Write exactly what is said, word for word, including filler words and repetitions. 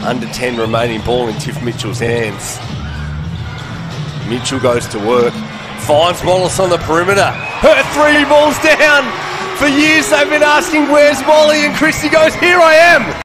Under ten remaining, ball in Tiff Mitchell's hands. Mitchell goes to work, finds Wallace on the perimeter. Her three ball's down. For years they've been asking, where's Wally? And Christie goes, here I am.